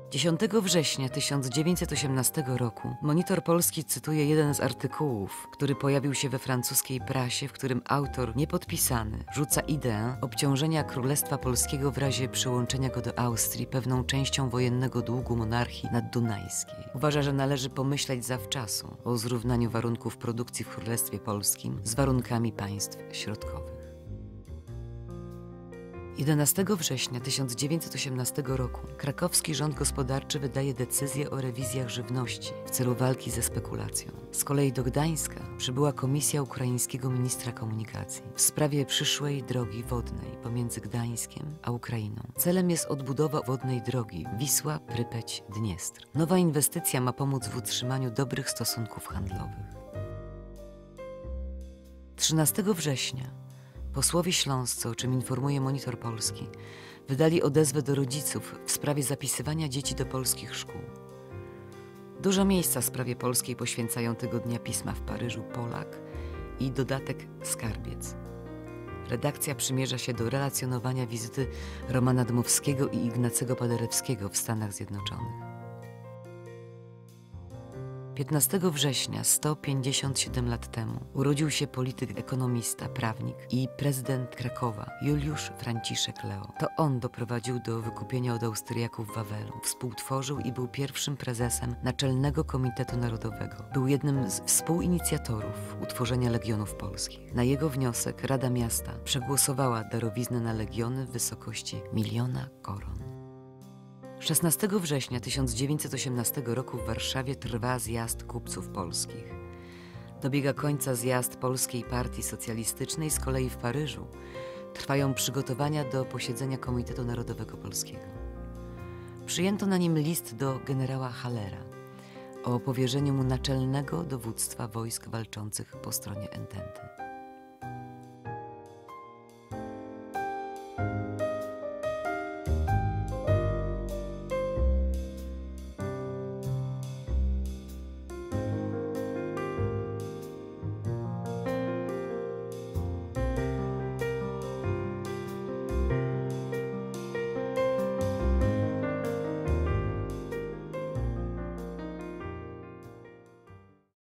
10 września 1918 roku Monitor Polski cytuje jeden z artykułów, który pojawił się we francuskiej prasie, w którym autor niepodpisany rzuca ideę obciążenia Królestwa Polskiego w razie przyłączenia go do Austrii pewną częścią wojennego długu monarchii naddunajskiej. Uważa, że należy pomyśleć zawczasu o zrównaniu warunków produkcji w Królestwie Polskim z warunkami państw środkowych. 11 września 1918 roku krakowski rząd gospodarczy wydaje decyzję o rewizjach żywności w celu walki ze spekulacją. Z kolei do Gdańska przybyła komisja ukraińskiego ministra komunikacji w sprawie przyszłej drogi wodnej pomiędzy Gdańskiem a Ukrainą. Celem jest odbudowa wodnej drogi Wisła-Prypeć-Dniestr. Nowa inwestycja ma pomóc w utrzymaniu dobrych stosunków handlowych. 13 września posłowie śląscy, o czym informuje Monitor Polski, wydali odezwę do rodziców w sprawie zapisywania dzieci do polskich szkół. Dużo miejsca sprawie polskiej poświęcają tego dnia pisma w Paryżu Polak i dodatek Skarbiec. Redakcja przymierza się do relacjonowania wizyty Romana Dmowskiego i Ignacego Paderewskiego w Stanach Zjednoczonych. 15 września 157 lat temu urodził się polityk, ekonomista, prawnik i prezydent Krakowa Juliusz Franciszek Leo. To on doprowadził do wykupienia od Austriaków Wawelu, współtworzył i był pierwszym prezesem Naczelnego Komitetu Narodowego. Był jednym z współinicjatorów utworzenia Legionów Polskich. Na jego wniosek Rada Miasta przegłosowała darowiznę na legiony w wysokości 1 000 000 koron. 16 września 1918 roku w Warszawie trwa zjazd kupców polskich. Dobiega końca zjazd Polskiej Partii Socjalistycznej, z kolei w Paryżu trwają przygotowania do posiedzenia Komitetu Narodowego Polskiego. Przyjęto na nim list do generała Hallera o powierzeniu mu naczelnego dowództwa wojsk walczących po stronie Ententy.